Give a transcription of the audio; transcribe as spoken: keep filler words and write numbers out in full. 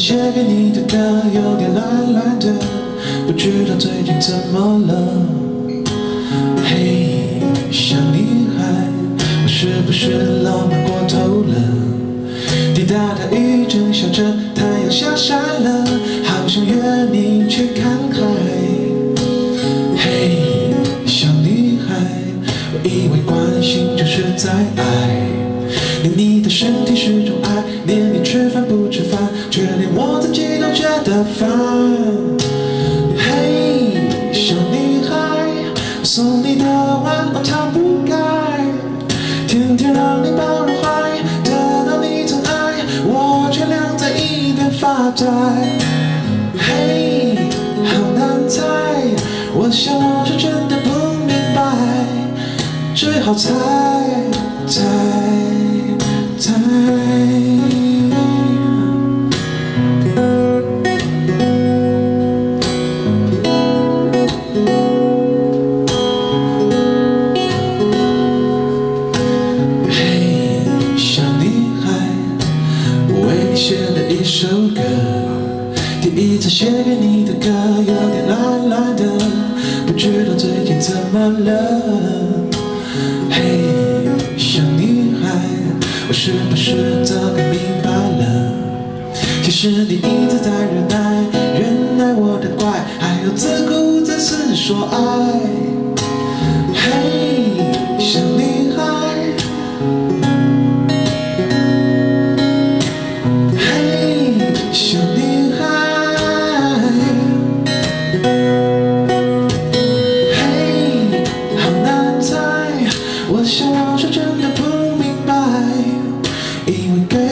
写给你的歌有点懒懒的，不知道最近怎么了。嘿，小女孩，我是不是浪漫过头了？滴答答雨正下着，太阳下山了，好想约你去看海。嘿，小女孩，我以为关心就是在爱。 连你的身体是种爱，连你吃饭不吃饭，却连我自己都觉得烦。嘿，小女孩，我送你的晚安它不该，天天让你抱入怀，得到你疼爱，我却晾在一边发呆。嘿，好难猜，我想我是真的不明白，只好猜猜。 猜，嘿，小女孩，我为你写了一首歌，第一次写给你的歌有点懒懒的，不知道最近怎么了。嘿，小女孩。 我是不是早该明白了？其实你一直在忍耐，忍耐我的怪，还有自顾自私说爱。嘿，小女孩，嘿，小女孩，嘿，好难猜，我想我是真的不明白。 因为给